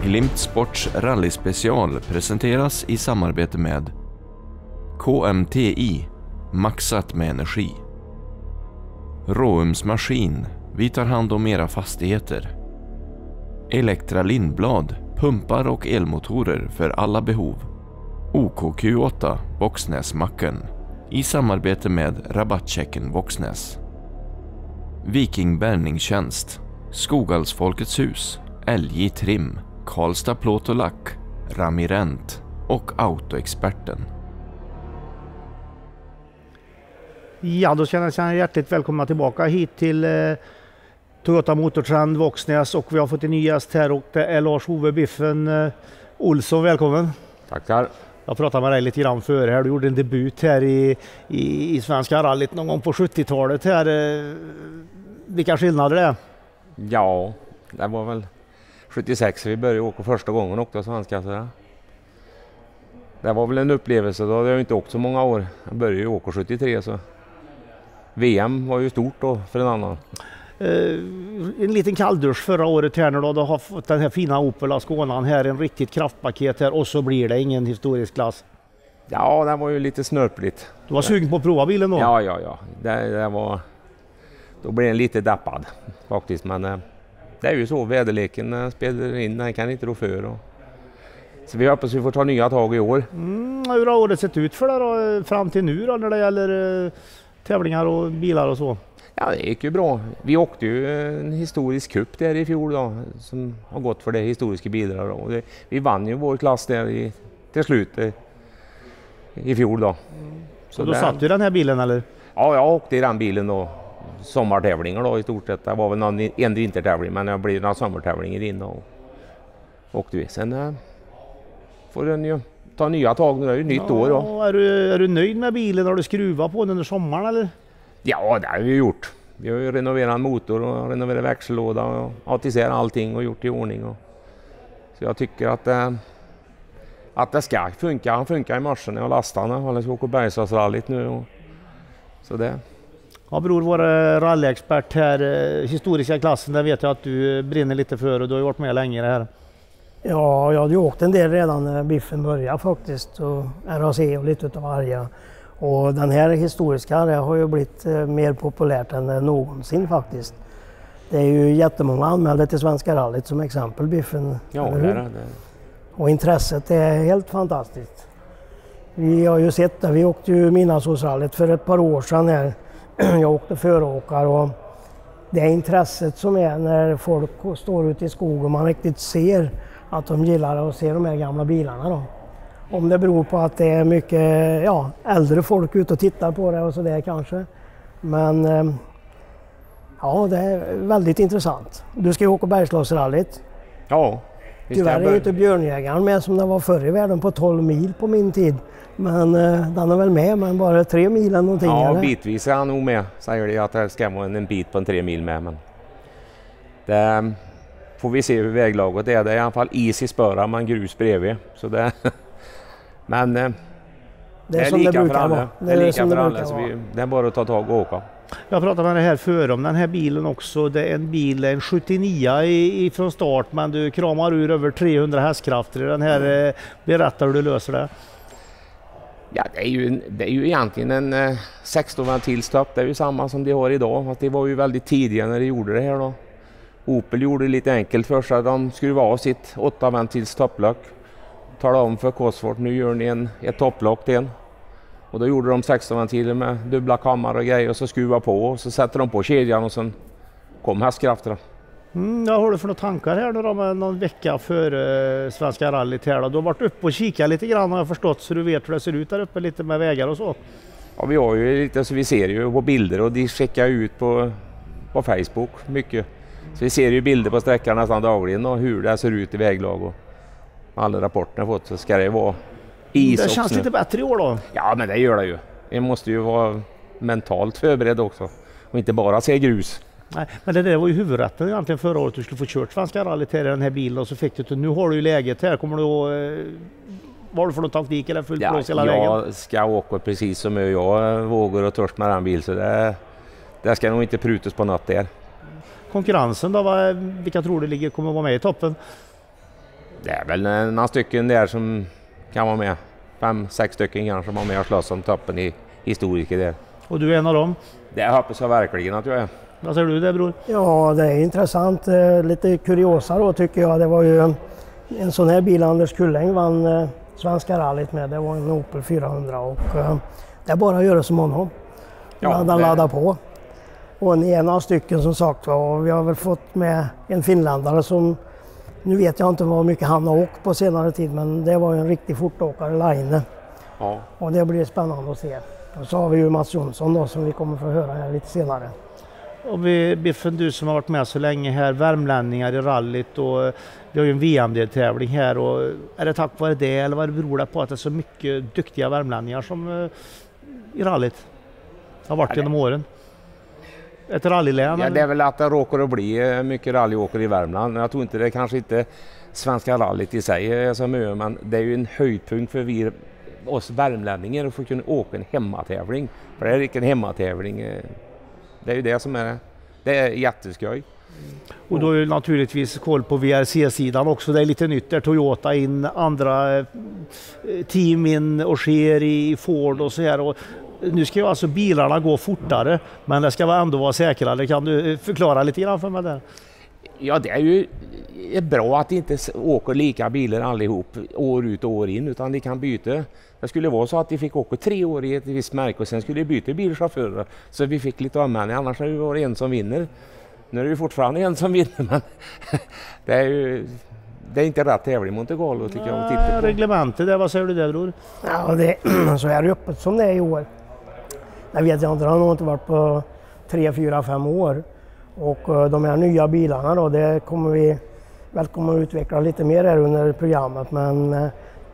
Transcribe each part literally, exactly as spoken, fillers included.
Glimt Sports rallyspecial presenteras i samarbete med K M T I, maxat med energi. Råums Maskin, vi tar hand om era fastigheter. Elektra Lindblad, pumpar och elmotorer för alla behov. O K Q åtta, Boxnäsmacken, i samarbete med Rabattchecken Boxnäs. Viking Bärningstjänst, Skogalsfolkets hus, L J Trim, Karlstad Plåt och Lack, Ramirent och Autoexperten. Ja, då känner jag hjärtligt välkomna tillbaka hit till eh, Toyota Motortrend Boxnäs, och vi har fått en ny gäst här och det är Lars-Ove Biffen eh, Olsson. Välkommen! Tackar! Jag pratade med dig lite grann före här. Du gjorde en debut här i, i, i Svenska rallyt någon gång på sjuttiotalet här. Eh, vilka skillnader det är? Ja, det var väl sjuttiosex vi började åka första gången åkte svenska. Så det. det var väl en upplevelse. Då hade jag inte åkt så många år. Jag började ju åka sjuttiotre, så V M var ju stort då för en annan. Uh, en liten kalldusch förra året här när du har fått den här fina Opel Asconan här, en riktigt kraftpaket här, och så blir det ingen historisk klass. Ja, det var ju lite snörpligt. Du var sugen på att prova bilen då? Ja, ja, ja. Det, det var... Då blev den lite dappad faktiskt, men eh, det är ju så, väderleken eh, spelar in, den kan inte rå för. Och... Så vi hoppas vi får ta nya tag i år. Mm, hur har året sett ut för dig då, fram till nu då, när det gäller eh, tävlingar och bilar och så? Ja, det gick ju bra. Vi åkte ju en historisk cup där i fjol då, som har gått för det historiska bilar. Och det, vi vann ju vår klass där i, till slut eh, i fjol då. Mm. Så, så då där, satt du i den här bilen eller? Ja, jag åkte i den bilen då. Sommartävlingar då i stort sett. Det var väl någon, en vintertävling, men det blev några sommartävlingar in och åkte vi. Sen äh, får den ju ta nya tag nu, det är ju nytt ja, år då. Är du, är du nöjd med bilen? Har du skruvat på den under sommaren eller? Ja, det har vi gjort. Vi har ju renoverat en motor och renoverat växellåda och haft isär allting och gjort i ordning. Och, så jag tycker att, äh, att det ska funka. Han funkar i morse när jag lastade den. Han ska åka Bergslagsrallyt nu. Och, så det. Ja, bror, vår rallyexpert här, historiska klassen, där vet jag att du brinner lite för, och du har varit med länge i det här. Ja, jag hade ju åkt en del redan när Biffen började faktiskt, och R A C och lite utav varje. Och den här historiska, det har ju blivit mer populärt än någonsin faktiskt. Det är ju jättemånga anmälda till Svenska rallyt som exempel, Biffen. Ja, det är det. Och intresset är helt fantastiskt. Vi har ju sett det, vi åkte ju Midnattssolsrallyt för ett par år sedan här. Jag åkte föråkare, och det är intresset som är när folk står ute i skogen och man riktigt ser att de gillar att se de här gamla bilarna då. Om det beror på att det är mycket ja, äldre folk ute och tittar på det och så där kanske. Men ja, det är väldigt intressant. Du ska ju åka Bergslagsrallyt. Ja. Tyvärr är ju inte Björnjägaren med som det var förr i världen på tolv mil på min tid. Men uh, den är väl med, men bara tre mil eller någonting. Ja, eller? bitvis är han nog med. Säger det att det ska vara en, en bit på en tre mil med. Men det får vi se hur väglaget är. Det är i alla fall is i spöra, men grus bredvid. Så det, men uh, det är, det är som lika det för brukar alla. vara. Det är lika det för alla. brukar Så vara. vi, det är bara att ta tag och åka. Jag pratade med dig här före om den här bilen också. Det är en bil, en sjuttionio i, i, från start, men du kramar ur över trehundra hästkrafter i den här. Mm. Berätta hur du löser det. Ja, det är ju, det är ju egentligen en eh, sexton ventilstopp. Det är ju samma som de har idag. Att det var ju väldigt tidiga när de gjorde det här då. Opel gjorde det lite enkelt för sig. De skruvade av sitt åtta ventils topplock. Talade om för Cosworth, nu gör ni en, ett topplock till en. Och då gjorde de sexton ventiler med dubbla kammare och grejer, och så skruva på och så sätter de på kedjan och sen kom hästkrafterna. Mm, jag har du för några tankar här nu då, med någon vecka före Svenska rallyt här då? Du har varit uppe och kikat lite grann har jag förstått, så du vet hur det ser ut där uppe lite med vägar och så. Ja, vi har ju lite, så vi ser ju på bilder och de skickar ut på, på Facebook mycket. Så vi ser ju bilder på sträckan nästan dagligen och hur det ser ut i väglag, och alla rapporter har fått, så ska det vara is. Det känns nu lite bättre i år då? Ja, men det gör det ju. Vi måste ju vara mentalt förberedd också och inte bara se grus. Nej, men det där var ju huvudrätten egentligen förra året. Du skulle få kört Svenska rallyt här i den här bilen, och så fick du det. Nu har du ju läget här. Kommer du att, eh, vad har du för någon taktik eller fullt blås hela vägen? Jag ska åka precis som jag vågar och törst med den bil, så det, det ska nog inte prutas på något där. Konkurrensen då, vad, vilka tror du ligger, kommer att vara med i toppen? Det är väl några stycken där som kan vara med. Fem, sex stycken kanske var med och slåss om toppen i historiker där. Och du är en av dem? Det hoppas jag verkligen att jag är. Vad säger du där, bror? Ja, det är intressant. Lite kuriosa då tycker jag. Det var ju en sån här bil Anders Kulläng vann Svenska rallyt med. Det var en Opel fyrahundra och det är bara att göra som honom. Ja, han det... laddar på. Och ni är några stycken som sagt var, och vi har väl fått med en finländare som, nu vet jag inte vad mycket han har åkt på senare tid, men det var ju en riktig fortåkare, Line. Ja. Och det blir spännande att se. Och så har vi ju Mats Jonsson då som vi kommer få höra här lite senare. Och vi, Biffen, du som har varit med så länge här, värmlänningar i rallyt, och vi har ju en V M-deltävling här, och är det tack vare det eller vad beror det på att det är så mycket duktiga värmlänningar som i rallyt har varit genom åren? Ett rallylän? Ja, det är väl att det råkar att bli mycket rallyåkare i Värmland. Jag tror inte det kanske inte Svenska rallyt i sig är så mycket, men det är ju en höjdpunkt för vi, oss värmlänningar att få kunna åka en hemmatävling. För det är inte en hemmatävling. Det är ju det som är, det är jätteskoj. Och då är ju naturligtvis koll på V R C-sidan också. Det är lite nytt där, Toyota in, andra team in och sker i Ford och så här. Och nu ska ju alltså bilarna gå fortare, men det ska ändå vara säkrare. Kan du förklara lite grann för mig där? Ja, det är ju är bra att inte åka lika bilar allihop år ut och år in, utan de kan byta. Det skulle vara så att de fick åka tre år i ett visst märke och sen skulle de byta bilchaufförer, så vi fick lite omvändning, annars är det ju en som vinner. Nu är det ju fortfarande en som vinner, men det är ju det är inte rätt tävling i Monte Carlo tycker jag. Nej, reglementet där, vad säger du där, bror? Ja, det är så är det öppet som det är i år. Jag vet jag inte, det har nog inte varit på tre, fyra, fem år. Och de här nya bilarna då, det kommer vi väl kommer att utveckla lite mer här under programmet. Men eh,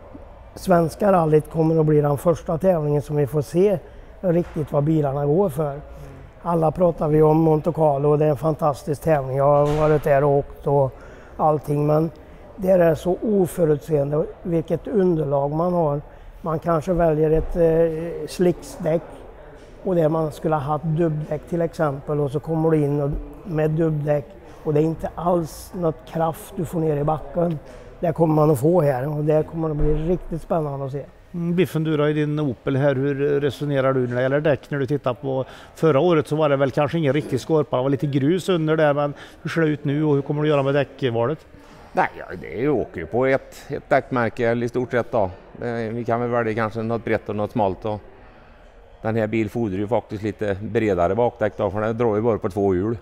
Svenska rallyt kommer att bli den första tävlingen som vi får se riktigt vad bilarna går för. Alla pratar vi om Monte Carlo och det är en fantastisk tävling. Jag har varit där och åkt och allting, men det är så oförutseende vilket underlag man har. Man kanske väljer ett eh, slicksdäck och det man skulle ha haft dubbdäck till exempel, och så kommer du in och, med dubbdäck och det är inte alls något kraft du får ner i backen. Det kommer man att få här och det kommer att bli riktigt spännande att se. Mm, Biffen, du har i din Opel här, hur resonerar du när det gäller däck? När du tittar på förra året så var det väl kanske ingen riktig skorpa, det var lite grus under där, men hur ser det ut nu och hur kommer du göra med däckvalet? Nej, det åker ju på ett, ett däckmärke eller i stort sett då. Vi kan väl välja kanske något brett och något smalt då. Den här bil fordrar ju faktiskt lite bredare bakdäck då, för den drar ju bara på två hjul.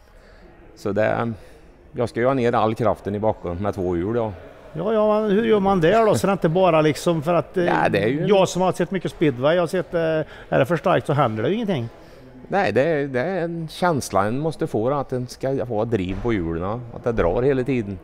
Så det, jag ska ju ha ner all kraften i backen med två hjul då. Ja, ja, men hur gör man det då? Så det är inte bara liksom för att ja, det är ju... jag som har sett mycket speedway, jag har sett, är det för starkt så händer det ju ingenting. Nej, det är, det är en känsla en måste få, att den ska ha driv på hjulen, att det drar hela tiden.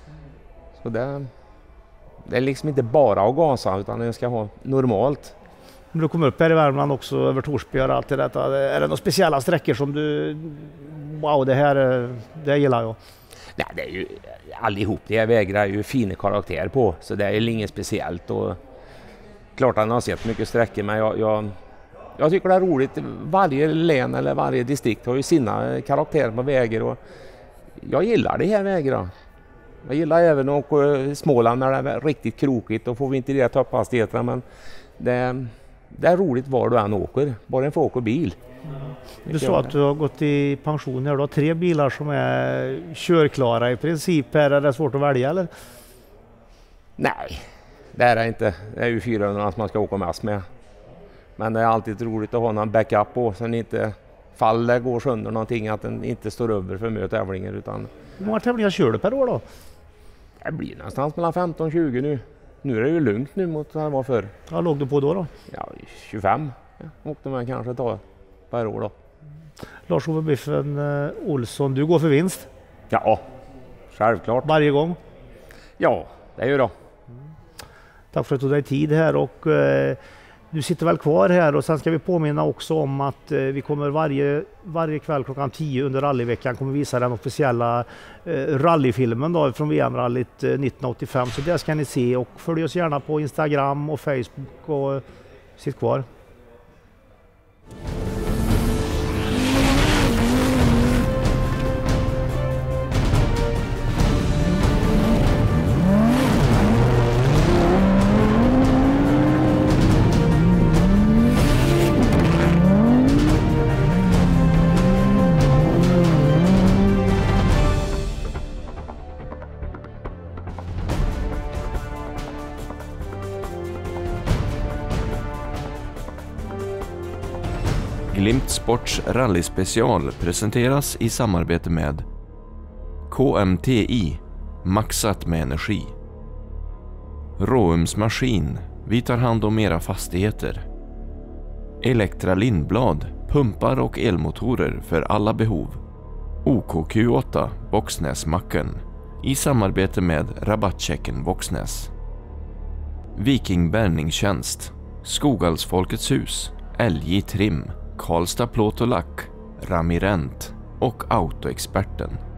Så det, det är liksom inte bara att gasa, utan den ska ha normalt. Men du kommer upp här i Värmland också, över Torsby och allt det detta. Är det några speciella sträckor som du, wow, det här det gillar jag? Nej, det är ju allihop, det här vägar är ju fina karaktär på, så det är inget speciellt. Och klart att jag har sett mycket sträckor, men jag, jag, jag tycker det är roligt. Varje län eller varje distrikt har ju sina karaktärer på vägar och jag gillar det här vägarna. Jag gillar även att åka Småland när det är riktigt krokigt, och får vi inte det topphastigheterna, men det, det är roligt var du än åker, bara en får åka bil. Mm. Du sa att du har gått i pension här, du har tre bilar som är körklara i princip. Är det svårt att välja eller? Nej, det är det inte. Det är ju fyrahundra som man ska åka mest med. Men det är alltid roligt att ha någon backup på, så att inte faller går sönder någonting, att den inte står över för mycket tävlingar. Utan... Hur många tävlingar kör du per år då? Det blir någonstans mellan femton och tjugo nu. Nu är det ju lugnt nu mot vad det var förr. Vad låg du på då då? Ja, tjugofem. Jag åkte man kanske ta per år då. Lars-Ove Biffen uh, Olsson, du går för vinst? Ja, självklart. Varje gång? Ja, det är ju då. Mm. Tack för att du tog dig tid här, och uh, du sitter väl kvar här, och sen ska vi påminna också om att uh, vi kommer varje, varje kväll klockan tio under rallyveckan kommer visa den officiella uh, rallyfilmen då, från V M-rallyt uh, nittonhundraåttiofem, så det ska ni se, och följ oss gärna på Instagram och Facebook och uh, sitt kvar. Motorsports rallyspecial presenteras i samarbete med K M T I, maxat med energi. Råums Maskin, vi tar hand om era fastigheter. Elektra Lindblad, pumpar och elmotorer för alla behov. O K Q åtta, Boxnäsmacken, i samarbete med Rabattchecken Boxnäs. Viking Bärningstjänst, Skogalsfolkets hus, L J Trim, Karlstad Plåt och Lack, Ramirent och Autoexperten.